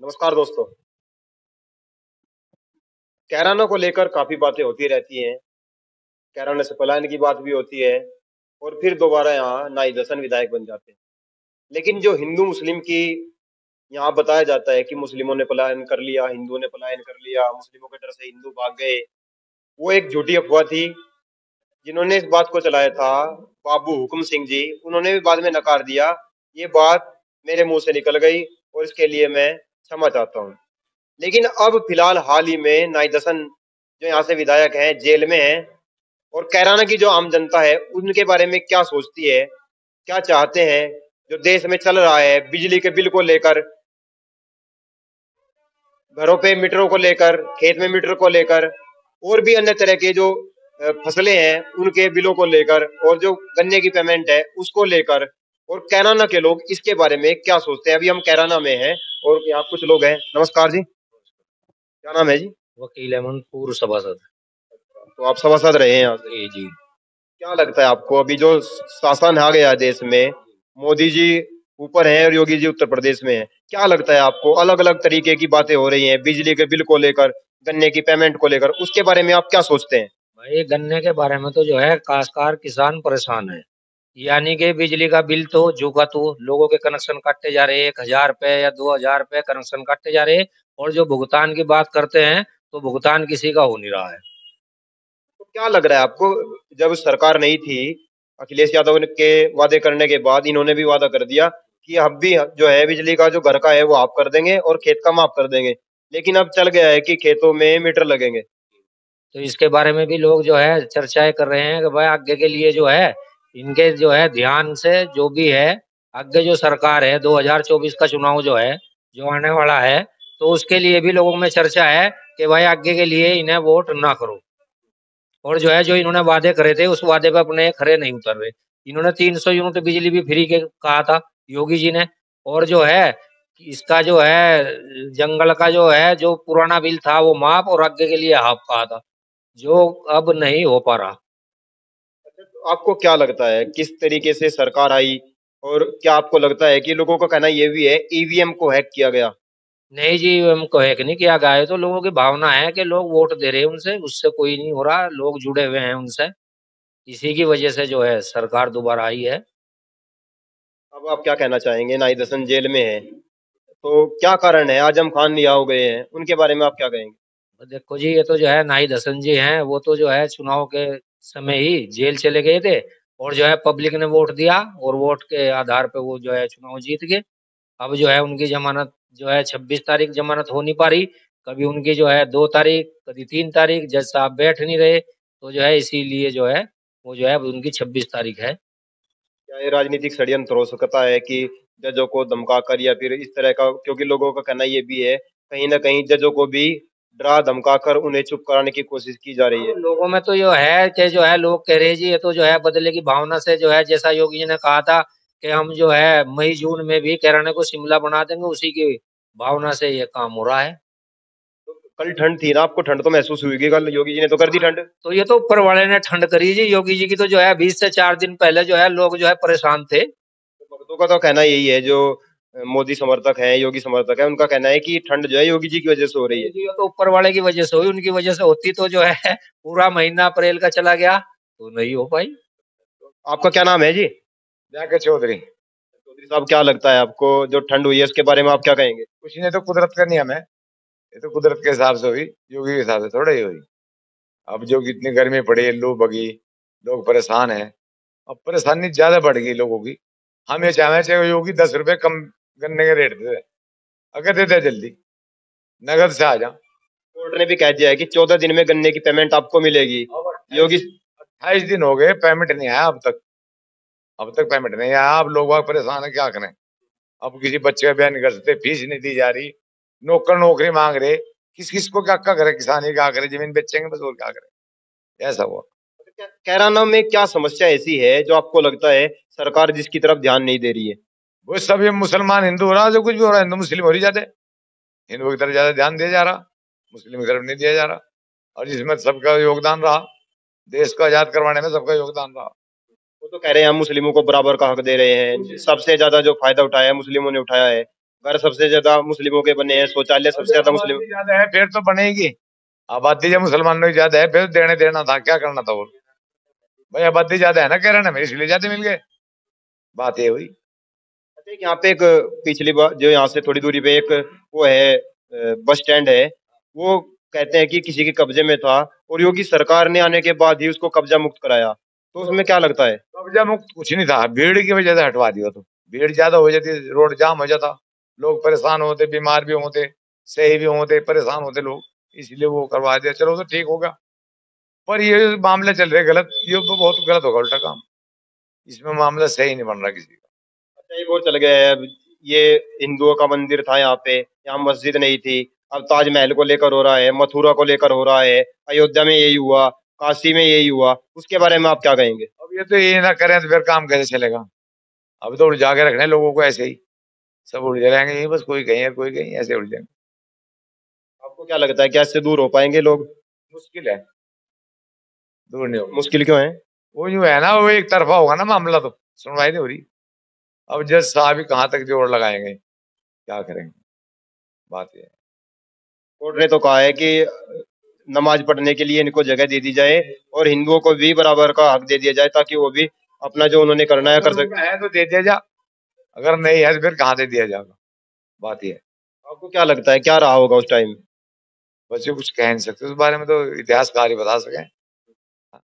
नमस्कार दोस्तों। कैराना को लेकर काफ़ी बातें होती रहती हैं। कैराना से पलायन की बात भी होती है और फिर दोबारा यहाँ नाई दर्शन विधायक बन जाते हैं। लेकिन जो हिंदू-मुस्लिम की यहाँ बताया जाता है कि मुस्लिमों ने पलायन कर लिया, हिंदुओं ने पलायन कर लिया, मुस्लिमों के डर से हिंदू भाग गए, वो एक झूठी अफ़वाह थी। जिन्होंने इस बात को चलाया था, बाबू हुक्म सिंह जी, उन्होंने भी बाद में नकार दिया। ये बात मेरे मुँह से निकल गई और इसके लिए मैं क्षमा चाहता हूँ। लेकिन अब फिलहाल हाल ही में नाई दर्शन जो यहाँ से विधायक हैं जेल में हैं और कैराना की जो आम जनता है उनके बारे में क्या सोचती है, क्या चाहते हैं, जो देश में चल रहा है बिजली के बिल को लेकर, घरों पे मीटरों को लेकर, खेत में मीटर को लेकर और भी अन्य तरह के जो फसलें हैं उनके बिलों को लेकर और जो गन्ने की पेमेंट है उसको लेकर और कैराना के लोग इसके बारे में क्या सोचते हैं। अभी हम कैराना में हैं और यहाँ कुछ लोग हैं। नमस्कार जी, क्या नाम है जी? वकील अमन पूर्व सभासद। तो आप सभासद रहे हैं यहाँ से। जी जी। क्या लगता है आपको अभी जो शासन आ गया है देश में, मोदी जी ऊपर हैं और योगी जी उत्तर प्रदेश में हैं, क्या लगता है आपको अलग अलग तरीके की बातें हो रही हैं बिजली के बिल को लेकर, गन्ने की पेमेंट को लेकर, उसके बारे में आप क्या सोचते हैं? भाई गन्ने के बारे में तो जो है काश्तकार किसान परेशान है। यानी कि बिजली का बिल तो जूका तो लोगों के कनेक्शन काटे जा रहे हैं, 1,000 रुपए या 2,000 रुपए कनेक्शन काटे जा रहे हैं। और जो भुगतान की बात करते हैं तो भुगतान किसी का हो नहीं रहा है। तो क्या लग रहा है आपको, जब सरकार नहीं थी, अखिलेश यादव के वादे करने के बाद इन्होंने भी वादा कर दिया कि अब भी जो है बिजली का जो घर का है वो आप कर देंगे और खेत का माफ कर देंगे, लेकिन अब चल गया है कि खेतों में मीटर लगेंगे। तो इसके बारे में भी लोग जो है चर्चाएं कर रहे हैं कि भाई आगे के लिए जो है इनके जो है ध्यान से जो भी है, आगे जो सरकार है 2024 का चुनाव जो है जो आने वाला है, तो उसके लिए भी लोगों में चर्चा है कि भाई आगे के लिए इन्हें वोट ना करो। और जो है जो इन्होंने वादे करे थे उस वादे पे अपने खरे नहीं उतर रहे। इन्होंने 300 यूनिट बिजली भी फ्री के कहा था योगी जी ने। और जो है इसका जो है जंगल का जो है जो पुराना बिल था वो माफ और आगे के लिए हाफ कहा था, जो अब नहीं हो पा रहा। तो आपको क्या लगता है किस तरीके से सरकार आई और क्या आपको लगता है कि लोगों का कहना ये भी है ईवीएम को हैक किया गया? नहीं जी, हमको हैक नहीं किया गया है। तो लोगों की भावना है कि लोग वोट दे रहे हैं उनसे, उससे कोई नहीं हो रहा, लोग जुड़े हुए हैं उनसे। इसी की वजह से जो है सरकार दोबारा आई है। अब आप क्या कहना चाहेंगे? नाई दर्शन जेल में है, तो क्या कारण है? आजम खान रिहा हो गए हैं, उनके बारे में आप क्या कहेंगे? देखो जी, ये तो जो है नाई दर्शन जी हैं, वो तो जो है चुनाव के समय ही जेल चले गए थे। और जो है पब्लिक ने वोट दिया और वोट के आधार पे वो जो है चुनाव जीत गए। अब जो है उनकी जमानत जो है 26 तारीख जमानत हो नहीं पा रही। कभी उनकी जो है 2 तारीख, कभी 3 तारीख, जज साहब बैठ नहीं रहे। तो जो है इसीलिए जो है वो जो है अब उनकी 26 तारीख है। क्या ये राजनीतिक षड्यंत्र हो सकता है कि जजों को धमकाकर या फिर इस तरह का, क्योंकि लोगों का कहना ये भी है कहीं न कहीं जजों को भी डरा धमकाकर उन्हें चुप कराने की कोशिश की जा रही हाँ, है। लोगों में तो यो है कि जो है लोग कह रहे हैं जी ये तो जो है बदले की भावना से जो है जैसा योगी जी ने कहा था कि हम जो है मई जून में भी कैराने को शिमला बना देंगे, उसी की भावना से ये काम हो रहा है। तो कल ठंड थी ना, आपको ठंड तो महसूस हुई होगी, कल योगी जी ने तो कर दी ठंड। तो ये तो ऊपर वाले ने ठंड करी जी। योगी जी की तो जो है 20 से 4 दिन पहले जो है लोग जो है परेशान थे। तो भक्तों का तो कहना यही है, जो मोदी समर्थक हैं, योगी समर्थक हैं, उनका कहना है कि ठंड जो है योगी जी की वजह से हो रही नहीं है। जी, ये तो ऊपर वाले की वजह से हुई, उनकी वजह से होती तो जो है पूरा महीना अप्रैल का चला गया, तो नहीं हो पाई। आपका क्या नाम है जी? जाके चौधरी। चौधरी साहब, क्या लगता है आपको जो ठंड हुई है उसके बारे में आप क्या कहेंगे? कुछ नहीं, तो कुदरत का नियम है। ये तो कुदरत के हिसाब से हुई, योगी के हिसाब से थोड़ा ही हुई। अब जो इतनी गर्मी पड़ी, लू बगी, लोग परेशान हैं। अब परेशानी ज्यादा बढ़ गई लोगों की। हम ये चाहे योगी 10 रुपए कम गन्ने के रेट दे दे। अगर दे दे जल्दी, नगद से आ जा। कोर्ट ने भी कह दिया है कि 14 दिन में गन्ने की पेमेंट आपको मिलेगी। योगी 28 दिन हो गए, पेमेंट नहीं आया अब तक। अब तक पेमेंट नहीं आया। अब लोग बाग परेशान है, क्या करें। अब किसी बच्चे का ब्याह नहीं कर सकते, फीस नहीं दी जा रही, नौकर नौकरी मांग रहे। किस किस को क्या क्या करे, किसान ही क्या करे, जमीन बेचेंगे बस, और क्या करे। ऐसा हुआ। कैराना में क्या समस्या ऐसी है जो आपको लगता है सरकार जिसकी तरफ ध्यान नहीं दे रही है? वो सब ये मुसलमान हिंदू हो रहा, जो कुछ भी हो रहा है, हिंदू मुस्लिम हो रही जाते। हिंदुओं की तरफ ज्यादा ध्यान दिया जा रहा, मुस्लिम की तरफ नहीं दिया जा रहा। और जिसमें सबका योगदान रहा, देश को आजाद करवाने में सबका योगदान रहा। वो तो कह रहे हैं हम मुस्लिमों को बराबर का हक दे रहे हैं, सबसे ज्यादा जो फायदा उठाया है मुस्लिमों ने उठाया है। घर सबसे ज्यादा मुस्लिमों के बने हैं, शौचालय सबसे ज्यादा मुस्लिम। ज्यादा है फिर तो बनेगी। आबादी जब मुसलमानों की ज्यादा है फिर देने देना था, क्या करना था। और भाई आबादी ज्यादा है ना केरला में, इसलिए ज्यादा मिल गए, बात ये हुई। अच्छा, यहाँ पे एक पिछली बार जो यहाँ से थोड़ी दूरी पे एक वो है बस स्टैंड है, वो कहते हैं कि किसी के कब्जे में था और योगी सरकार ने आने के बाद ही उसको कब्जा मुक्त कराया, तो उसमें क्या लगता है? कब्जा मुक्त कुछ नहीं था, भीड़ की वजह से हटवा दिया। तो भीड़ ज्यादा हो जाती, रोड जाम हो जाता, लोग परेशान होते, बीमार भी होते, सही भी होते, परेशान होते लोग, इसलिए वो करवा दिया। चलो तो ठीक होगा। पर ये मामले चल रहे गलत, ये तो बहुत गलत होगा उल्टा काम, इसमें मामला सही नहीं बन रहा किसी का। अच्छा, एक और चल गया है अब, ये हिंदुओं का मंदिर था यहाँ पे, यहाँ मस्जिद नहीं थी, अब ताजमहल को लेकर हो रहा है, मथुरा को लेकर हो रहा है, अयोध्या में यही हुआ, काशी में यही हुआ, उसके बारे में आप क्या कहेंगे? अब ये तो ये ना करें तो फिर काम कैसे चलेगा। अब तो उलझा के रखने लोगों को ऐसे ही, सब उलझ जाएंगे यही, बस कोई कहीं और कोई कहीं, ऐसे उलझ जाएंगे। आपको क्या लगता है, क्या इससे दूर हो पाएंगे लोग? मुश्किल है, दूर नहीं होगा। मुश्किल क्यों है? वो यूं है ना, वो एक तरफा होगा ना मामला, तो सुनवाई नहीं हो रही। अब जज साहब ही कहाँ तक जोर लगाएंगे, क्या करेंगे, बात ये है। कोर्ट ने तो कहा है कि नमाज पढ़ने के लिए इनको जगह दे दी जाए और हिंदुओं को भी बराबर का हक दे दिया जाए, ताकि वो भी अपना जो उन्होंने करना है कर अगर सके। है तो दे दिया जा, अगर नहीं है तो फिर कहाँ दे दिया जाएगा, बात ये है। आपको क्या लगता है क्या रहा होगा उस टाइम? बच्चे कुछ कह नहीं सकते उस बारे में, तो इतिहासकार ही बता सके।